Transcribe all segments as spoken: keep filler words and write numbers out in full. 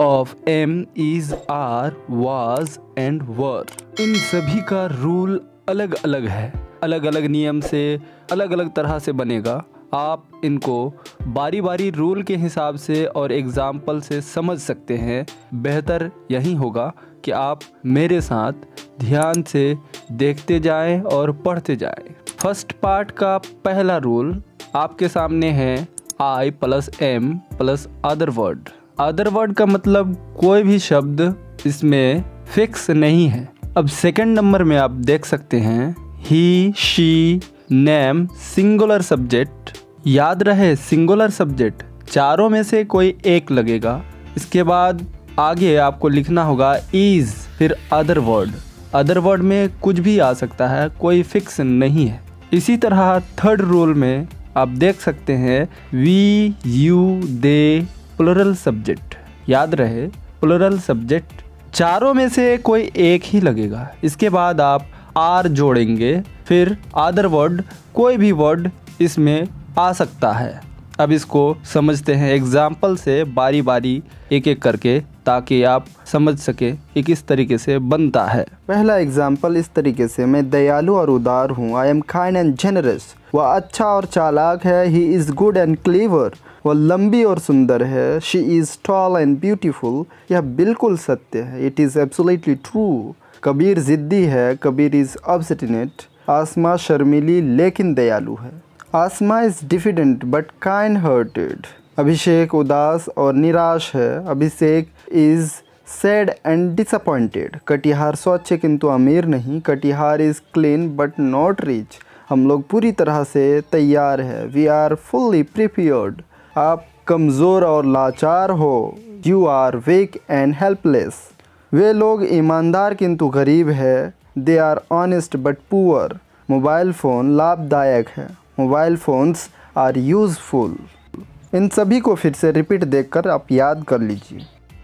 Of am, is, are, was and were. इन सभी का रूल अलग अलग है, अलग अलग नियम से अलग अलग तरह से बनेगा। आप इनको बारी बारी रूल के हिसाब से और एग्जाम्पल से समझ सकते हैं। बेहतर यही होगा कि आप मेरे साथ ध्यान से देखते जाएं और पढ़ते जाएं। फर्स्ट पार्ट का पहला रूल आपके सामने है I plus am plus other word. Other word का मतलब कोई भी शब्द इसमें फिक्स नहीं है। अब सेकंड नंबर में आप देख सकते हैं he, she, name, singular subject. याद रहे सिंगुलर सब्जेक्ट, चारों में से कोई एक लगेगा। इसके बाद आगे आपको लिखना होगा इज, फिर अदर वर्ड। अदर वर्ड में कुछ भी आ सकता है, कोई फिक्स नहीं है। इसी तरह थर्ड रूल में आप देख सकते हैं we, you, they, plural subject. याद रहे प्लुरल सब्जेक्ट, चारों में से कोई एक ही लगेगा। इसके बाद आप आर जोड़ेंगे, फिर अदर वर्ड, कोई भी वर्ड इसमें आ सकता है। अब इसको समझते हैं एग्जाम्पल से बारी बारी एक एक करके, ताकि आप समझ सके कि किस तरीके से बनता है। पहला एग्जाम्पल इस तरीके से, मैं दयालु और उदार हूँ। I am kind and generous. वह अच्छा और चालाक है। He is good and clever. वह लंबी और सुंदर है। She is tall and beautiful. यह बिल्कुल सत्य है। It is absolutely true. Kabir ज़िद्दी है। Kabir is obstinate. आसमा शर्मीली लेकिन दयालु है। Asma is diffident but kind hearted. Abhishek उदास और निराश है। Abhishek is sad and disappointed. Katihar स्वच्छ किंतु अमीर नहीं। Katihar is clean but not rich. हम लोग पूरी तरह से तैयार है। We are fully prepared. आप कमज़ोर और लाचार हो। You are weak and helpless. वे लोग ईमानदार किंतु गरीब है। They are honest but poor. Mobile phone लाभदायक है। Mobile phones are useful. इन सभी को फिर से रिपीट देखकर आप याद कर लीजिए।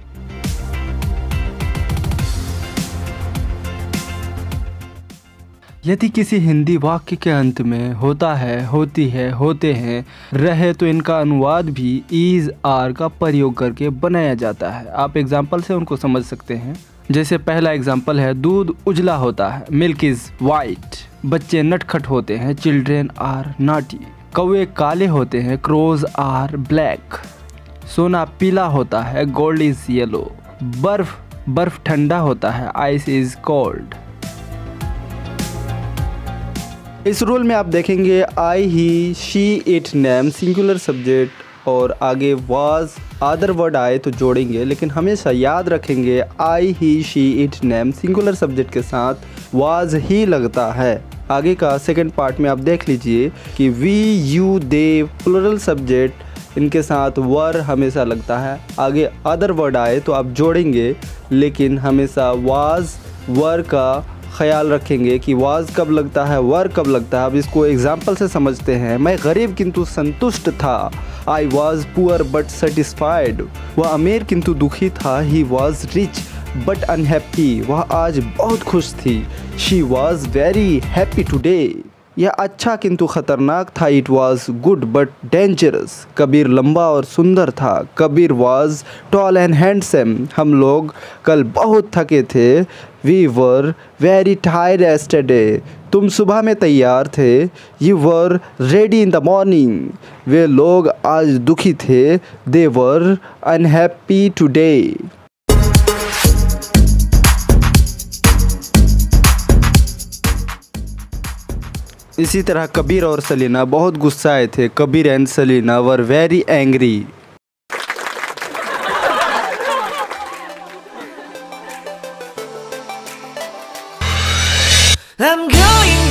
यदि किसी हिंदी वाक्य के अंत में होता है, होती है, होते हैं, रहे, तो इनका अनुवाद भी इज, आर का प्रयोग करके बनाया जाता है। आप एग्जाम्पल से उनको समझ सकते हैं। जैसे पहला एग्जाम्पल है दूध उजला होता है। Milk is white. बच्चे नटखट होते हैं। Children are naughty. कौवे काले होते हैं। Crows are black. सोना पीला होता है। Gold is yellow. बर्फ बर्फ ठंडा होता है। Ice is cold. इस रूल में आप देखेंगे I, he, she, it, name, singular subject और आगे वाज, अदर वर्ड आए तो जोड़ेंगे, लेकिन हमेशा याद रखेंगे I, he, she, it, name singular subject के साथ वाज ही लगता है। आगे का सेकंड पार्ट में आप देख लीजिए कि we, you, they, plural subject, इनके साथ वर हमेशा लगता है। आगे अदर वर्ड आए तो आप जोड़ेंगे, लेकिन हमेशा वाज, वर का ख्याल रखेंगे कि वाज कब लगता है, वर कब लगता है। अब इसको एग्जाम्पल से समझते हैं। मैं गरीब किंतु संतुष्ट था। I was poor but satisfied. वह अमीर किंतु दुखी था। He was rich but unhappy. वह आज बहुत खुश थी। She was very happy today. यह अच्छा किंतु खतरनाक था। It was good but dangerous. Kabir लंबा और सुंदर था। Kabir was tall and handsome. हम लोग कल बहुत थके थे। We were very tired yesterday. तुम सुबह में तैयार थे। You were ready in the morning. वे लोग आज दुखी थे। They were unhappy today. इसी तरह कबीर और सलीना बहुत गुस्साए थे। Kabir and Salina were very angry. I'm going